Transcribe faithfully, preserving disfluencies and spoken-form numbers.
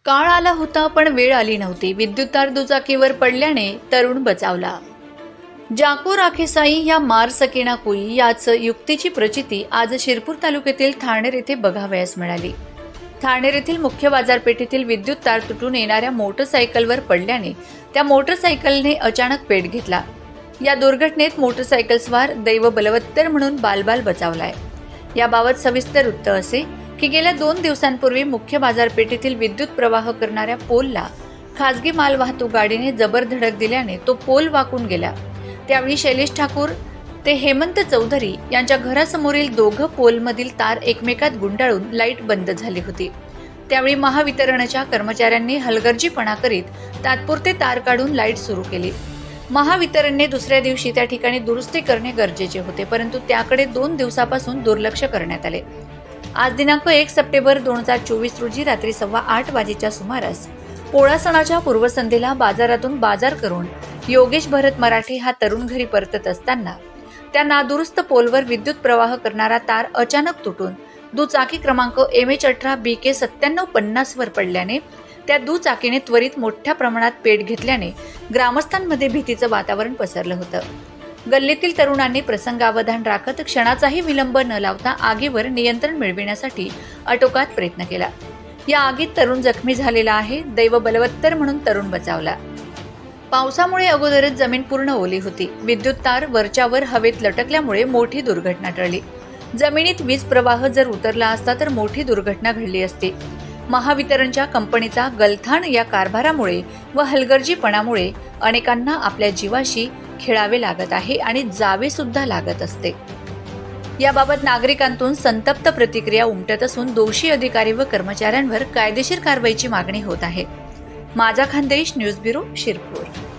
काळ आला होता पण वेळ आली नव्हती. विद्युत तार दुचाकीवर पडल्याने तरुण बचावला. जाको राखेसाई या मार सकेना कोई याच युक्तीची प्रचिती आज शिरपूर तालुक्यातील ठाणेर येथे बघावयास मिळाली. ठाणेर येथील मुख्य बाजारपेठेतील विद्युत तार तुटून येणाऱ्या मोटरसायकलवर पडल्याने त्या मोटरसायकलने अचानक पेट घेतला. या दुर्घटनेत मोटरसायकलस्वार दैव बलवत्तर म्हणून बालबाल बचावलाय. याबाबत सविस्तर वृत्त असे की गेल्या दोन दिवसांपूर्वी मुख्य बाजारपेठेतील विद्युत प्रवाह करणाऱ्या पोलला खासगी मालवाहतूक गाडीने जबर धडक दिल्याने तो पोल वाकून गेला. त्यावेळी शैलेश ठाकूर ते हेमंत चौधरी यांच्या घरासमोरील दोघं पोलमधील तार एकमेकात गुंडाळून लाईट बंद झाली होती. त्यावेळी महावितरणच्या कर्मचाऱ्यांनी हलगर्जीपणा करीत तात्पुरते तार काढून लाईट सुरू केली. महावितरणने दुसऱ्या दिवशी त्या ठिकाणी दुरुस्ती करणे गरजेचे होते, परंतु त्याकडे दोन दिवसापासून दुर्लक्ष करण्यात आले. आज दिनांक एक सप्टेंबर दोन हजार चोवीस रोजी रात्री सव्वा आठ वाजेच्या सुमारास पोळा सणाच्या पूर्वसंध्येला बाजारातून बाजार करून योगेश भरत मराठे हा तरुण घरी परतत असताना त्या नादुरुस्त पोलवर विद्युत प्रवाह करणारा तार अचानक तुटून दुचाकी क्रमांक एम एच अठरा बी के सत्त्याण्णव पन्नास वर पडल्याने त्या दुचाकीने त्वरित मोठ्या प्रमाणात पेट घेतल्याने ग्रामस्थांमध्ये भीतीचं वातावरण पसरलं होतं. गल्लीतील तरुणांनी प्रसंगावधान राखत क्षणाचाही विलंब न लावता आगीवर नियंत्रण मिळविण्यासाठी आटोकाट प्रयत्न केला. या आगीत तरुण जखमी झालेला आहे. दैव बलवत्तर म्हणून तरुण बचावला. पावसामुळे अगोदरच जमीन पूर्ण ओली होती. विद्युत तार वरच्यावर हवेत लटकल्यामुळे मोठी दुर्घटना टळली. जमिनीत वीज प्रवाह जर उतरला असता तर मोठी दुर्घटना घडली असती. महावितरणच्या कंपनीचा गलथान या कारभारामुळे व हलगर्जीपणामुळे अनेकांना आपल्या जीवाशी खेळावे लागत आहे आणि जावे सुद्धा लागत असते. याबाबत नागरिकांतून संतप्त प्रतिक्रिया उमटत असून दोषी अधिकारी व कर्मचाऱ्यांवर कायदेशीर कारवाईची मागणी होत आहे. माझा खानदेश न्यूज ब्युरो, शिरपूर.